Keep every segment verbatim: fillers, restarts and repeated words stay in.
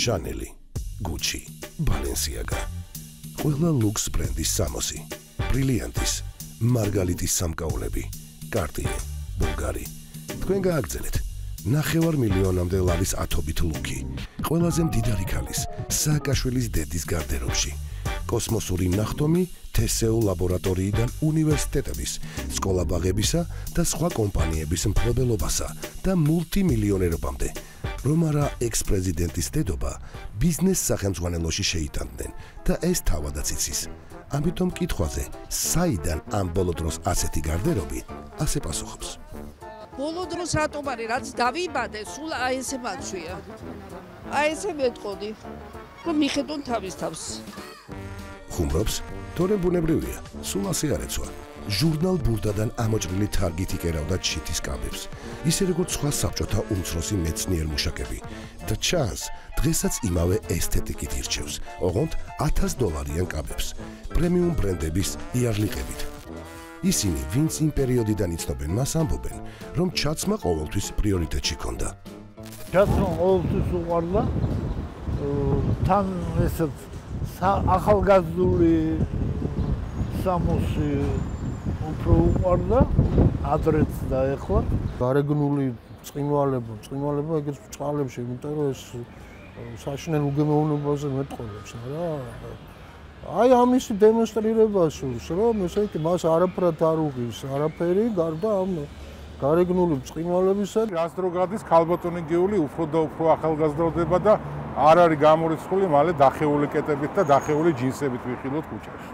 Chanel, Gucci, Balenciaga, ყველა ლუქს ბრენდის სამოსი, ბრილიანტის, მარგალიტის სამკაულები, Cartier, Bulgari. თქვენ გააგრძელეთ. ნახევარ მილიონამდე ლარის ათობით ლუკი, ყველაზე მდიდარი ქალის, სააკაშვილის დედის გარდერობში. კოსმოსური ნახტომი თესეულ ლაბორატორიიდან უნივერსიტეტების, სკოლაბაღებისა და სხვა კომპანიების მფლობელობასა და მულტიმილიონერობამდე. რომ არა ექს-პრეზიდენტის დედობა ბიზნეს სახელმძღვანელოში შეიტანდნენ და ეს თავადაც იცის. ამიტომ კითხვაზე, საიდან ამ ბოლო დროს ასეთი გარდერობი, ასე პასუხობს. ბოლო დროს რატომ არის, რაც დავიბადე, სულ აი ესე მაჩვია. აი ესე მეტყოდი, რომ მიხედონ თავის თავს. ხუმრობს, თორემ ბუნებრივია, სულ ასე არ ეცვა. ჟურნალ ბურდადან ამოჭრილი თარგით იკერავდა ჩიტის კაბებს, ისე როგორც სხვა საბჭოთა უმცროსი მეცნიერ-მუშაკები. და ჩანს, დღესაც იმავე ესთეტიკით ირჩევს, ოღონდ ათას დოლარიან კაბებს, პრემიუმ ბრენდების იარლიყებით. ისინი, ვინც იმ პერიოდიდან იცნობენ, მას ამბობენ, რომ ჩაცმა ყოველთვის პრიორიტეტში ჰქონდა. ჩაცმა ყოველთვის უყვარდა, თან ესეც ახალგაზრდული სამოსი უფრო უყვარდა, ადრეც და ეხლა. გარეგნული წყინვალება, წყინვალება ეგეც ბჭყალებში, იმიტომ რომ ეს საშინელ უგემოვნებაზე მეტყოლებს, რა. აი ამისი დემონსტრირება სურს, რომ ესე იგი მას არაფრად არ უღირს, არაფერი გარდა ამ გარეგნული წყინვალებისა. რას დრო გადის ქალბატონი გიული უფრო და უფრო ახალგაზრდდება და არ არის გამორიცხული მალე დახეული კეტებით და დახეული ჯინსებით ვიხილოთ ქუჩაში.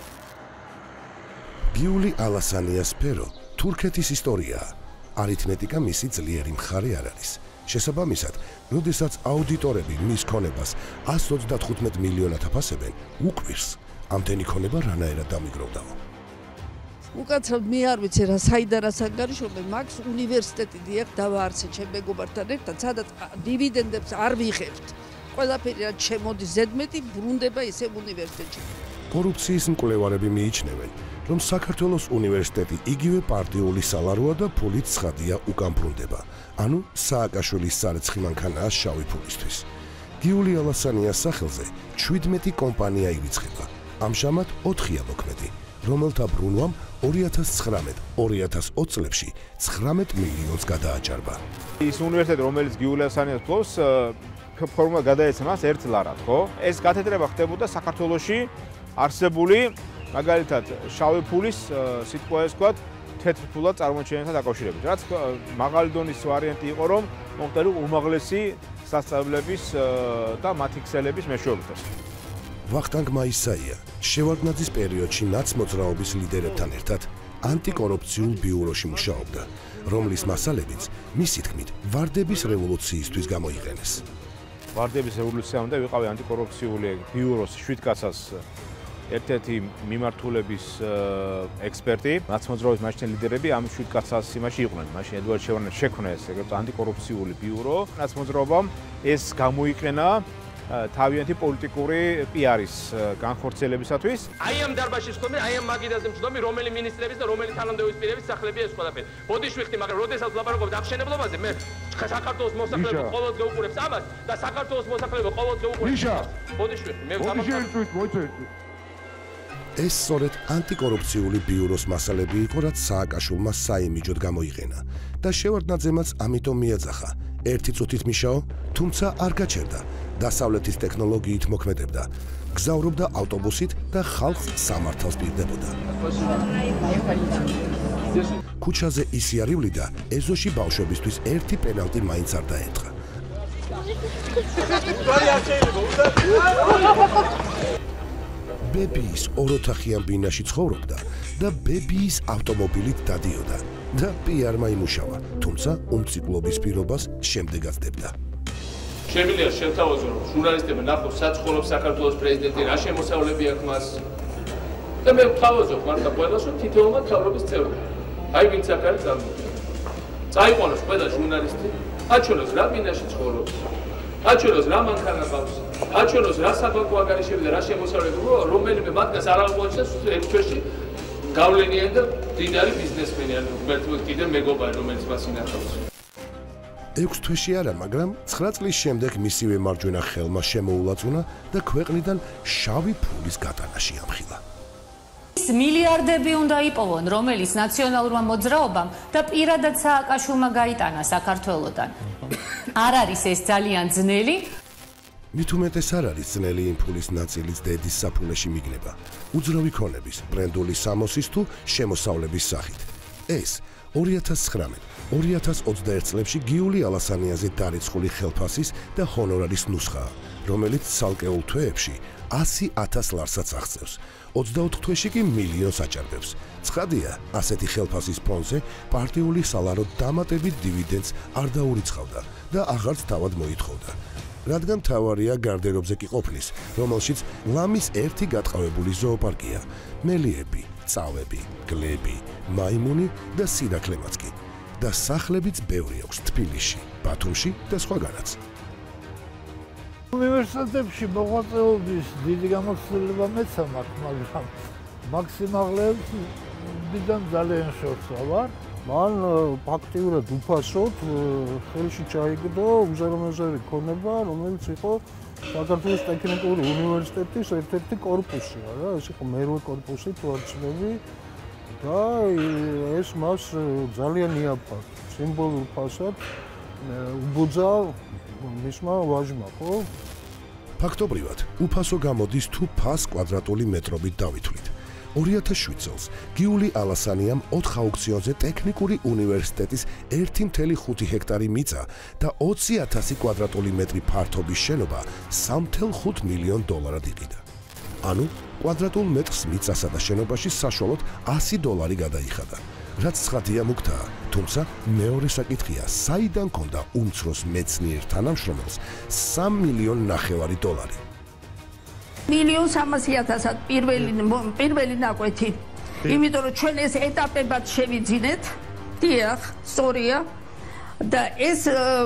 გიული ალასანიას სფერო თურქეთის ისტორიაა. არითმეტიკა მისი ძლიერი მხარე არ არის. შესაბამისად, როდესაც აუდიტორები მის ქონებას ას ოცდათხუთმეტ მილიონად აფასებენ, უკვირს, ამდენი ქონება რანაირად დამიგროვდაო. უკაცრავ მე არ ვიცი რა საიდან რას ანგარიშობენ, მაგს უნივერსიტეტი დიახ დავაარსე ჩემ მეგობართან ერთად, სადაც დივიდენდებს არ ვიღებთ. ყველაფერი რაც შემოდის ზედმეტი ბრუნდება ისე უნივერსიტეტში. კორუფციის მკვლევარები მიიჩნევენ, რომ საქართველოს უნივერსიტეტი იგივე პარტიული სალაროა და ფულით ცხადია უკან ბრუნდება. ანუ სააკაშვილის სარეცხი მანქანაა შავი ფულისთვის. გიული ალასანიას სახელზე შვიდმეტი კომპანია ირიცხება. ამჟამად ოთხია მოქმედი, რომელთა ბრუნვამ ორი ათას ცხრამეტ ორი ათას ოცი წლებში ცხრამეტ მილიონს გადააჭარბა. ის უნივერსიტეტი, რომელიც გიული ალასანიას ფლობს, ფორმულად გადაეცემა ერთ ლარად, ხო? ეს გათეთრება ხდებოდა საქართველოში არსებული მაგალითად შავი ფულის სიტყვა ეს ვთქვათ თეთრ ფულად წარმოჩენასთან დაკავშირებით. რაც მაღალი დონის ვარიანტი იყო, რომ მომხდარი უმაღლესი სასწავლებლების და მათი ქსელების მეშვეობითაც. ვახტანგ მაისაია შევარდნაძის პერიოდში ნაცმოძრაობის ლიდერებთან ერთად ანტიკორუფციულ ბიუროში მუშაობდა, რომლის მასალებიც მისი თქმით ვარდების რევოლუციისთვის გამოიყენეს. ვარდების რევოლუცია უნდა ვიყავი ანტიკორუფციული ბიუროს შვიდ კაცას ერთ-ერთი მიმართულების ექსპერტი, ნაცმოძრაობის მაშინ ლიდერები ამ შვიდ კაცას იმაში იყვნენ. მაშინ ედვარდ შევარდნაძე შექმნა ეს ეგრეთ ანტიკორუფციული ბიურო. ნაცმოძრაობამ ეს გამოიყენა თავიანთი პოლიტიკური პიარის განხორციელებისათვის. აი ამ დარბაზში ვსწრობი, აი ამ მაგიდაზე ვსწრობი, რომელი მინისტრების და რომელი თანამდებობის პირების სახლებია ეს ყველაფერი. ბოდიში ვიხდი, მაგრამ როდესაც ვლაპარაკობთ აღშენებლობაზე, მე საქართველოს მოსახლეობა ყოველდღე გეუყურებს ამას და საქართველოს მოსახლეობა ყოველდღე გეუყურებს. ბოდიში ვიხდი, მე ვამბობ. ეს სწორედ ანტიკორუფციული ბიუროს მასალები იყო, რაც სააკაშვილმა საიმიჯოდ გამოიყენა და შევარდნაძემაც ამიტომ მიაძახა. ერთი წუთით მიშაო, თუმცა არ გაჩერდა. დასავლეთის ტექნოლოგიით მოქმედებდა, გზავრობდა ავტობუსით და ხალხს სამართალს პირდებოდა. ქუჩაზე ისიარივლიდა, ეზოში ბავშვებისთვის ერთი პენალტი მაინც არ დაეთყა. ბებიის ოროთახიან ბინაში ცხოვრობდა და ბებიის ავტომობილით დადიოდა და პიარმა იმუშავა, თუმცა უმციკლობის პირობას შემდეგაც დებდა. შემიძლია შევთავაზო, რომ ჟურნალისტებმა ნახოს საცხობლობს საქართველოს პრეზიდენტი, რა შემოსავლები აქვს მას. და მე ვთავაზობ მართლა ყველას, რომ თითოეულმა მთავრობის წევრი. აი ვინც აქ არის გამოდიოდა. წაიყვანოს ყველა ჟურნალისტი, აჩვენოს რა ბინაში ცხოვრობს, აჩვენოს რა მანქანა ყავს, აჩვენოს რა საბანკო ანგარიშები და რა შემოსავლები, რომელიმე მათგანს არ აღმოაჩენს ერთ ჩვენში გავლენიანი და დიდარი ბიზნესმენი, ანუ უბრალოდ კიდე მეგობარი, რომელიც მას ინახავს. ექვს თვეში არა, მაგრამ ცხრა წლის შემდეგ მისივე მარჯვენა ხელმა შემოულაწუნა და ქვეყნიდან შავი ფულის გატანაში ამხილა. მილიარდები უნდა იპოვონ, რომელიც ნაციონალურმა მოძრაობამ და პირადად სააკაშვილმა გაიტანა საქართველოდან. არ არის ეს ძალიან ძნელი. მით უმეტეს არ არის ძნელი იმ ფულის ნაწილის დედის საფულეში მიგნება, უძრავი ქონების, ბრენდული სამოსის თუ შემოსავლების სახით. ეს ორი ათას ცხრამეტ ორი ათას ოცდაერთ წლებში გიული ალასანიაზე დარიცხული ხელფასის და ჰონორარის ნუსხაა, რომელიც ცალკეულ თვეებში ასი ათას ლარსაც აღწევს, ოცდაოთხ თვეში კი მილიონს აჭარბებს. ცხადია, ასეთი ხელფასის ფონზე პარტიული სალარო დამატებით დივიდენდს არ დაურიცხავდა და აღარც თავად მოითხოვდა. რადგან თავარია გარდერობზე კი ყოფნის, რომელშიც ლამის ერთი გატყავებული ზოოპარკია, მელიები, წავები, გლები, მაიმუნი და სირაქლემაც კი. და სახლებიც ბევრი აქვს თბილისში, ბათუმში და სხვაგანაც. უნივერსიტეტებში მოღვაწეობის დიდი გამოცდილება მეცა მაქვს, მაგრამ მაქსიმალებს დიდან ძალიან შორსა ვარ. მან აქტიურად უფასოდ ხელში ჩაიგდო უზარმაზარი ქონება, რომელიც იყო საქართველოს ტექნიკური უნივერსიტეტის ერთ-ერთი კორპუსი, რა, ეს იყო მერვე კორპუსი თუ არ ვცდები და ეს მას ძალიან იაფა სიმბოლურ ფასად უბოძა მისმა ვაჟმა, ხო? ფაქტობრივად, უფასო გამოდის თუ ფას კვადრატული მეტრობით დავითვლით. ორი ათას შვიდ წელს გიული ალასანიამ ოთხ აუქციონზე ტექნიკური უნივერსიტეტის ერთი კoma ხუთი ჰექტარი მიწა და ოცი ათასი კვადრატული მეტრი ფართობის შენობა სამი კoma ხუთი მილიონ დოლარად იყიდა. ანუ კვადრატულ მეტრს მიწასა და შენობაში საშუალოდ ასი დოლარი გადაიხადა, რაც ცხადია მუქთაა, თუმცა მეორე საკითხია, საიდან ქონდა უმცროს მეცნიერ თანამშრომელს სამი მილიონ ნახევარი დოლარი. მილიონ სამასი ათასად პირველი პირველი ნაკვეთი. იმიტომ რომ ჩვენ ეს ეტაპებად შევიძინეთ. დიახ, სწორია. და ეს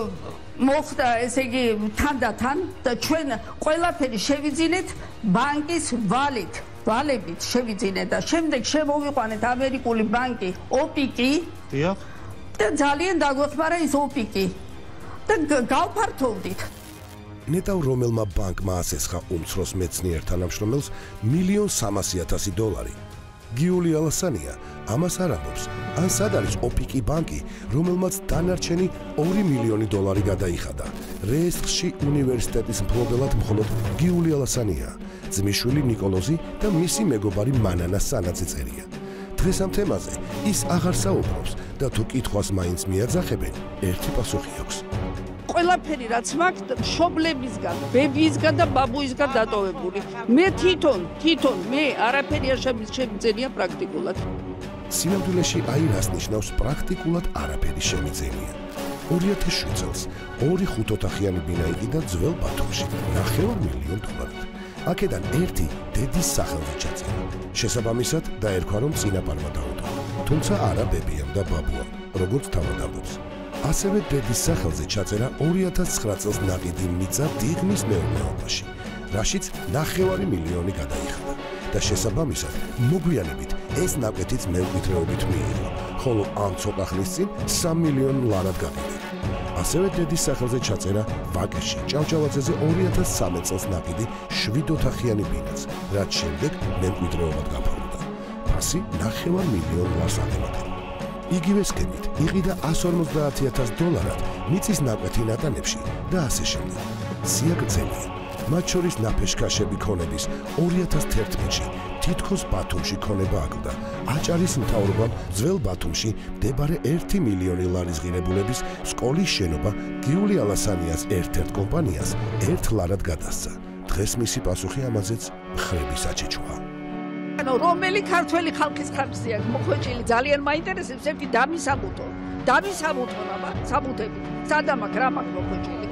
მოხდა, ესე იგი, თანდათან და ჩვენ ყველაფერი შევიძინეთ ბანკის ვალით, ვალებით შევიძინეთ და შემდეგ შემოვიყვანეთ ამერიკული ბანკი ოპიკი. დიახ. და ძალიან დაგვეხმარა ის ოპიკი. და გავფართოვდით. ნეტავ რომელმა ბანკმა ასესხა უმცროს მეცნიერ თანამშრომელს მილიონ სამასი ათასი დოლარი. გიული ალასანია ამას არ ამბობს, ან სად არის ოპიკი ბანკი, რომელმაც დანარჩენი ორი მილიონი დოლარი გადაიხადა. რეესტრში უნივერსიტეტის მფლობელად მხოლოდ გიული ალასანია, ძმისშვილი ნიკოლოზი და მისი მეგობარი მანანა სანაძეწერია. დღეს ამ თემაზე ის აღარ საუბრობს და თუ კითხვას მაინც მიაძახებენ, ერთი პასუხი აქვს. ყველაფერი რაც მაქვს მშობლებისგან, ბებიისგან და ბაბუისგან დატოვებული. მე თვითონ, თვითონ მე არაფერი არ შემიძლია პრაქტიკულად. სინამდვილეში აი რას ნიშნავს პრაქტიკულად არაფერი შემიძლია. ორი ათას შვიდ წელს ორი ხუთოთახიანი ბინა იყიდა ძველ ბათუმში, ნახევარ მილიონ დოლარად. აქედან ერთი დედის სახელზე ჩაწერა. შესაბამისად დაერქვა რომ წინაპარმა დაუდო. თუმცა არა ბებიამ და ბაბუამ, როგორც თავად ამბობს. ასევე დედის სახელზე ჩაწერა ორი ათას ცხრა წელს ნაკიდი მიწა დიღმის მეურნეობაში, რაშიც ნახევარი მილიონი გადაიხადა და შესაბამისად მოგვიანებით ეს ნაკვეთიც მემკვიდრეობით მიიღო, ხოლო ამ ცოტა ხნის წინ სამი მილიონ ლარად გაყიდა. ასევე დედის სახელზე ჩაწერა ვაკეში ჭავჭავაძეზე ორი ათას სამი წელს ნაკიდი შვიდ ოთახიანი ბინაც, რაც შემდეგ მემკვიდრეობად გაფორმდა. ფასი ნახევარ მილიონ ლარს აღემატება. იგივე სქემით იყიდა εκατს ორმოცდაათი ათასი დოლარად მიწის ნაკვეთი ნატანებში და ასე შემდეგ. სიაგრძელია, მათ შორის ნაფეშქაშები ქონების ორი ათას თერთმეტში თითქოს ბათუმში ქონება აკლდა. აჭარის მთავრობამ ძველ ბათუმში მდებარე ერთი მილიონი ლარის ღირებულების სკოლის შენობა გიული ალასანიას ერთ-ერთ კომპანიას ერთ ლარად გადასცა. დღეს მისი პასუხი ამაზეც მხრები საჩეჩოა. ანუ რომელი ქართველი ხალხის ხარჯზეა მოხვეჭილი ძალიან მაინტერესებს ერთი დამისაბუთო. დამისაბუთო აბა, საბუთები. სადამაკ რა მაქვს მოხვეჭილი.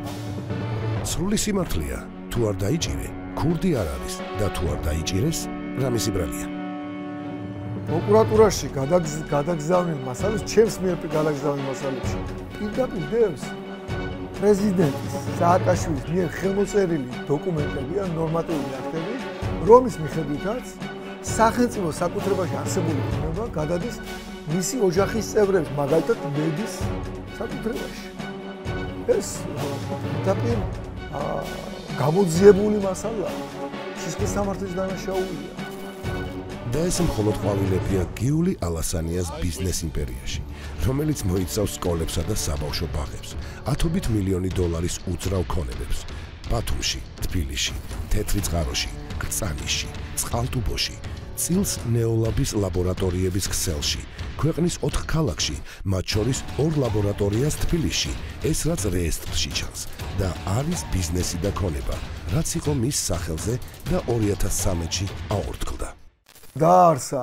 სრული სიმართლეა, თუ არ დაიჭირე, ქურდი არ არის და თუ არ დაიჭირეს, რამის იბრალია. პროკურატურაში გადაგზავნილ მასალებს, ჩემს მიერ გადაგზავნილ მასალებში პირდაპირ დევს პრეზიდენტის სააკაშვილის მიერ ხელმოწერილი დოკუმენტები ან ნორმატიული აქტები, რომის მიხედვითაც სახელმწიფო საკუთრებაში არსებული ქონება გადადის მისი ოჯახის წევრებს, მაგალითად მედის საკუთრებაში. ეს დაპირ გამოძიებული მასალა სისხლის სამართლის დანაშაულია. და ეს მხოლოდ ყვავილებია გიული ალასანიას ბიზნეს იმპერიაში, რომელიც მოიცავს სკოლებსა და საბავშვო ბაღებს, ათობით მილიონი დოლარის უძრავ ქონებებს, ბათუმში, თბილისში, თეთრი წყაროში, კრწანისში, წყალტუბოში, წილს ნეოლაბის ლაბორატორიების ქსელში, ქვეყნის ოთხ ქალაქში, მათ შორის ორ ლაბორატორიას თბილისში, ეს რაც რეესტრში ჩანს და არის ბიზნესი და ქონება, რაც იყო მის სახელზე და ორი ათას სამი-ში აორთქლდა. დაარსა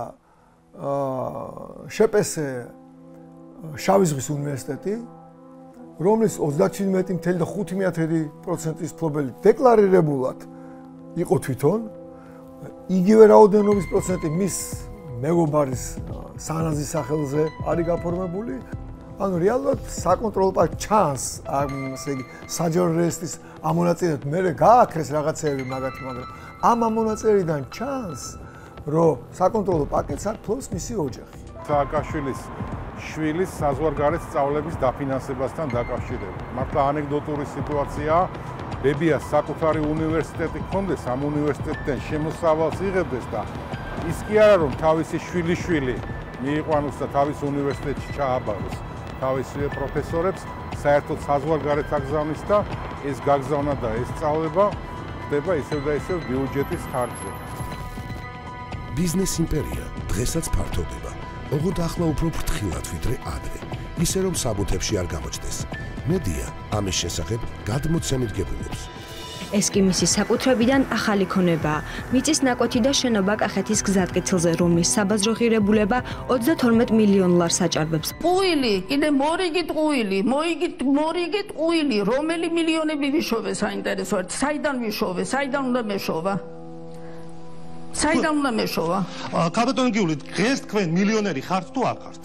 შეპესე შავი ზღვის უნივერსიტეტი, რომლის ოცდაჩვიდმეტი კoma ხუთი პროცენტის ფლობელი დეკლარირებულად იყო თვითონ, იგივე რაოდენობის პროცენტი მის მეგობარის სანაზის სახელზე არის გაფორმებული. ანუ რეალურად საკონტროლო პარკ ჩანს, ასე იგი, საჯარო რეესტრის ამონაწერად მე გააქრეს რაღაცეები მაგათი, მაგრამ ამ ამონაწერიდან ჩანს, რომ საკონტროლო პაკეტს აქვს ფლობს მისი ოჯახი. სააკაშვილის შვილის საზღვარგარეთ სწავლების დაფინანსებასთან დაკავშირებით. მართლა ანეკდოტური სიტუაციაა. ბებიას საკუთარი უნივერსიტეტი ჰქონდეს, ამ უნივერსიტეტიდან შემოსავალს იღებდეს და ის კი არა რომ თავისი შვილიშვილი მიიყვანოს და თავის უნივერსიტეტში ჩააბაროს თავის პროფესორებს, საერთოდ საზღვარგარეთ აგზავნის და ეს გაგზავნა და ეს სწავლება ხდება ისევ და ისევ ბიუჯეტის ხარჯზე. ბიზნეს იმპერია დღესაც ფართოვდება, ოღონდ ახლა უფრო ფრთხილად ვიდრე ადრე, ისე რომ საბუთებში არ გამოჩნდეს. მედია ამის შესახებ გადმოცემით გებულობს. ეს კი მისი საკუთრებიდან ახალი ქონებაა. მიწის ნაკვეთი და შენობა კახეთის გზატკეცილზე, რომლის საბაზრო ღირებულება ოცდათორმეტ მილიონ ლარს აჭარბებს. ყუილი, კიდე მორიგით ყუილი, მოიგით მორიგით ყუილი, რომელი მილიონები ვიშოვე საინტერესო ერთ, საიდან ვიშოვე, საიდან უნდა მეშოვა? საიდან უნდა მეშოვა? კაბატონი გიული, დღეს თქვენ მილიონერი ხართ თუ არ ხართ?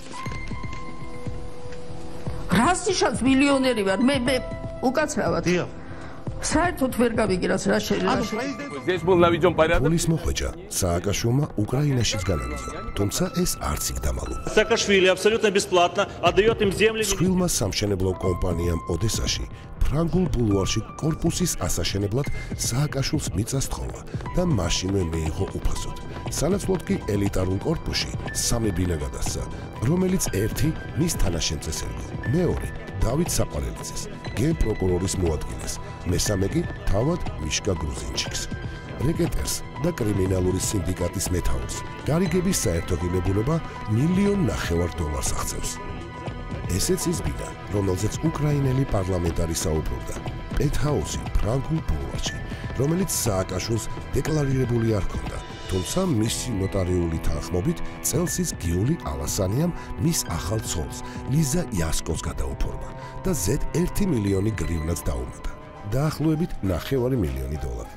რას ნიშნავს მილიონერი ვარ? მე მე უკაცრავად. დიახ. საერთოდ ვერ გავიგე რას რა შეიძლება. პოლის მოხვეჭა სააკაშვილმა უკრაინაშიც განაგრძო, თუმცა ეს არც იქ დამალულა. Saakashvili абсолютно бесплатно отдает им земли. Სხვილმა სამშენებლო კომპანიამ ოდესაში ფრანგულ ბულვარში კორპუსის ასაშენებლად სააკაშვილს მიწა სთხოვა და მაშინვე მიიღო უფასოდ. სანაცვლოდ კი ელიტარულ კორპუსში სამი ბინა გადასცა, რომელიც ერთი მის თანაშემწეს ერგო, მეორე დავით საყვარელიძეს, გენპროკურორის მოადგილეს, მესამე კი თავად მიშკა გრუზინჩიკს. რეკეტერს და კრიმინალური სინდიკატის მეთაურს გარიგების საერთოგილებულება მილიონ ნახევარ დოლარს აღწევს. ესეც ის ბინა, რომელზეც უკრაინელი პარლამენტარი საუბრობდა, პენტჰაუსი ფრანგულ ბულვარში, რომელიც სააკაშვილს დეკლარირებული არ ჰქონდა, თუმცა მისი ნოტარიული თანხმობით წელს ის გიული ალასანიამ მის ახალ ცოლს, ლიზა იასკოს გადაუფორმა და ზედ ერთი მილიონი გრივნაც დაუმატა, დაახლოებით ნახევარი მილიონი დოლარი.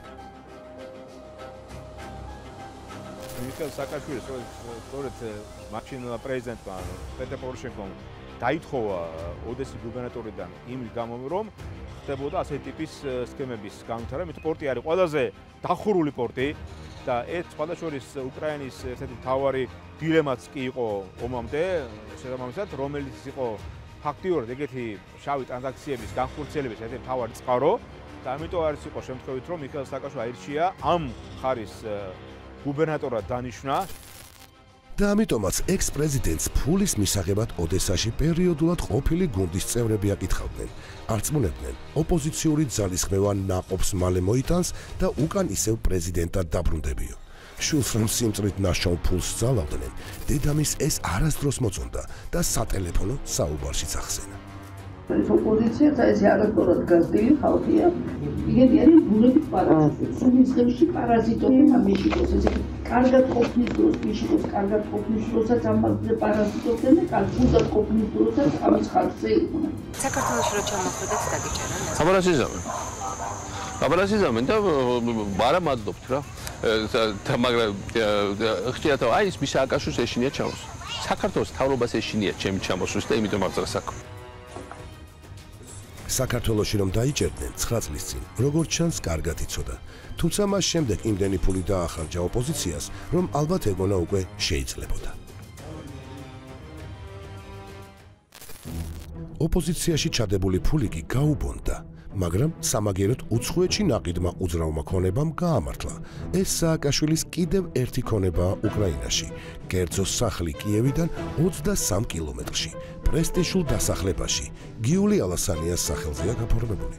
მიხეილ სააკაშვილის სწორედ მაშინ პრეზიდენტმა პეტრ პოროშენკომ დაითხოვა ოდესის გუბერნატორიდან იმის გამო, რომ ხდებოდა ასეთი ტიპის სქემების განვითარება, მით პორტი არის ყველაზე დახურული პორტი და ეს სხვადასხვა უკრაინის ერთ-ერთი მთავარი დილემაც კი იყო ომამდე, შესაბამისად, რომელიც იყო ფაქტიურად ეგეთი შავი ტრანზაქციების განხორციელების ერთ-ერთი მთავარი წყარო და ამიტომ არის იყო შემთხვევით, რომ მიხეილ სააკაშვილი აირჩია ამ მხარის გუბერნატორად დანიშნა. და ამიტომაც ექს-პრეზიდენტს ფულის მისაღებად ოდესაში პერიოდულად ყოფილი გუნდის წევრები აკითხავდნენ, არწმუნებდნენ, ოპოზიციური ძალისხმევა ნაყოფს მალე მოიტანს და უკან ისევ პრეზიდენტად დაბრუნდებიო. შვილს რომ სიმწვრით ნაშაულ ფულს ძალავდნენ, დედამის ეს არასდროს მოწონდა და სატელეფონო საუბარშიც ახსენა. ეს ოპოზიცია და ეს არასდროს გაზრდილი ხალხია. იგი არის ბუნების პარაზიტი. სულის ხელში პარაზიტობენ ამიშიკოს. ესე კარგად ყოფნის დროს, მიშიკოს კარგად ყოფნის დროსაც ამაზე პარაზიტობდნენ და კარგად ყოფნის დროსაც ამის ხალხზე იყვნენ. საქართველოში რო ჩამოხვედეთ დაგიჭერა. აბარასიზამენ. აბარასიზამენ და არა მადლობთ რა. მაგრამ ხშირად აი ის მისააკაშვილს ეშინია ჩამოს. საქართველოს თავრობას ეშინია ჩემი ჩამოსვლის და იმიტომ აღწერა საქმე. საქართველოში რომ დაიჭერდნენ ცხრა წლის წინ, როგორც ჩანს, კარგად იცოდა. თუმცა მას შემდეგ იმდენი ფული დაახარჯა ოპოზიციას, რომ ალბათ ეგონა უკვე შეიძლებოდა. ოპოზიციაში ჩადებული ფული კი გაუბონდა, მაგრამ სამაგიეროდ უცხოეთში ნაყიდმა უძრავმა ქონებამ გაამართლა. ეს სააკაშვილის კიდევ ერთი ქონებაა უკრაინაში. კერძო სახლი კიევიდან ოცდასამ კილომეტრში, პრესტიჟულ დასახლებაში, გიული ალასანიას სახელზეა გაფორმებული.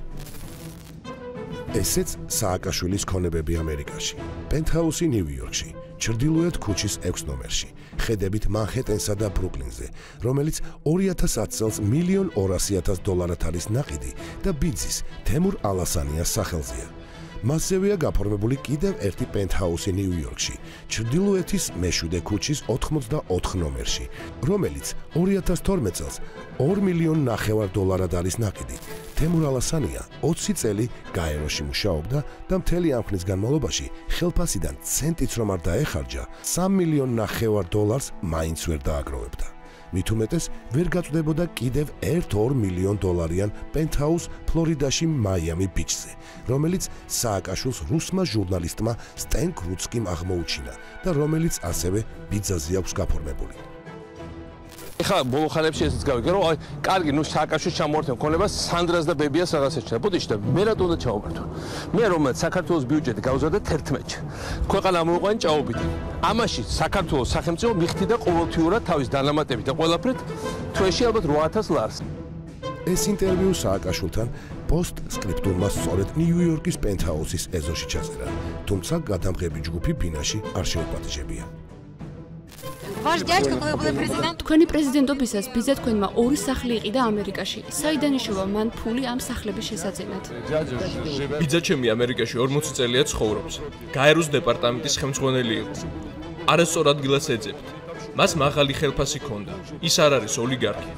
ესეც სააკაშვილის ქონებები ამერიკაში. პენტჰაუსი ნიუ-იორკში, ჩრდილოეთ ქუჩის ექვს ნომერში, ხედებით მანჰეტენსა და ბრუკლინზე, რომელიც ორი ათას ათი წელს მილიონ ორასი ათას დოლარად არის ნაყიდი და ბიძის თემურ ალასანიას სახელზეა. მასზევეა გაფორმებული კიდევ ერთი პენტჰაუსი ნიუ-იორკში, ჩრდილოეთის მეშვიდე ქუჩის ოთხმოცდაოთხ ნომერში, რომელიც ორი ათას თორმეტ წელს ორ მილიონ ნახევარ დოლარად არის ნაყიდი. თემურ ალასანია ოცი წელი გაეროში მუშაობდა და მთელი ამ ხნის განმავლობაში ხელფასიდან ცენტიც რომ არ დაეხარჯა, სამ მილიონ ნახევარ დოლარს მაინც ვერ დააგროვებდა. მით უმეტეს ვერ გაწვდებოდა კიდევ ერთ-ორ მილიონ დოლარიან პენტჰაუს ფლორიდაში მაიამი ბიჩზე, რომელიც სააკაშვილს რუსმა ჟურნალისტმა სტენ კრუცკიმ აღმოუჩინა და რომელიც ასევე ბიძაზე აქვს გაფორმებული. ეხლა ბოლო ხანებში ესეც გავიგე რომ აი კარგი ნუ სააკაშვილის ჩამოართვენ ქონებას სანდრას და ბებიას რაღაც ეჩქნა ბუდიში და მე რატო უნდა ჩავაბართო მე რომელიც საქართველოს ბიუჯეტი გავზარდა თერთმეტში ქვეყანა მოიყვანი ჭაობიდან ამაში საქართველოს სახელმწიფო მიხდიდა ყოველთვიურად თავის დანამატებით და ყველაფრით თვეში ალბათ რვა ათას ლარს ეს ინტერვიუ სააკაშვილთან პოსტსკრიპტუმმა სწორედ ნიუ-იორკის პენტჰაუსის ეზოში ჩაწერა თუმცა გადამღები ჯგუფი ბინაში არ შეუპატიჟებია Ваш дядька, когда был президент, თქვენი პრეზიდენტობისას ბიძა თქვენმა ორი სახლი იყიდა ამერიკაში. საიდან იშოვა მან ფული ამ სახლების შესაძენად? ბიძა ჩემი ამერიკაში ორმოცი წელია ცხოვრობს. გაეროს დეპარტამენტის ხელმძღვანელი იყო. არასწორ ადგილას ეძებთ. მას მაღალი ხელფასი ჰქონდა. ის არ არის ოლიგარქი.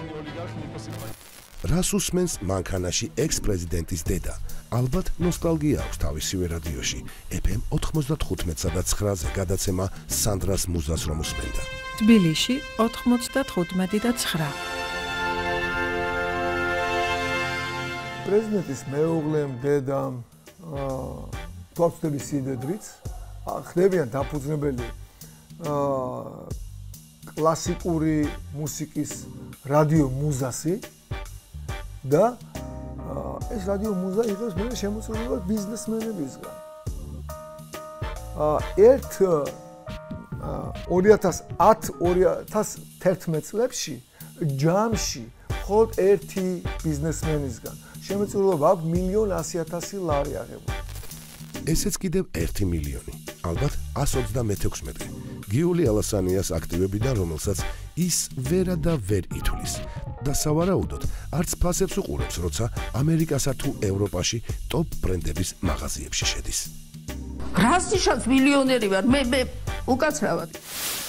რას უსმენს მანქანაში ექს-პრეზიდენტის დედა? ალბათ ნოსტალგია აქვს თავისივე რადიოში. ეფ ემ ოთხმოცდათხუთმეტსა და ცხრაზე გადაცემა სანდრას მუზას რომ უსმენდა. თბილისში ოთხმოცდათხუთმეტი და ცხრა. პრეზიდენტის მეუღლემ, დედამ, თვალწინების სიდედრიც ხდებიან დაფუძნებელი კლასიკური მუსიკის რადიო მუზასი და ეს რადიო მუზა იღებს მე შემოწირულობ ბიზნესმენებისგან. ერთ ორი ათას ათი ორი ათას თერთმეტ წლებში ჯამში მხოლოდ ერთი ბიზნესმენისგან შემოწირულობა აქვს მილიონ ასი ათასი ლარი აღებული. ესეც კიდევ ერთი მილიონი, ალბათ ას ოცდამეთექვსმეტი. გიული ალასანიას აქტივებიდან, რომელსაც ის ვერა და ვერ ითვლის. და სავარაუდოდ, არც ფასებს უყურებს, როცა ამერიკასა თუ ევროპაში ტოპ ბრენდების მაღაზიებში შედის. რას ნიშნავს მილიონერი ვარ? მე მე უკაცრავად.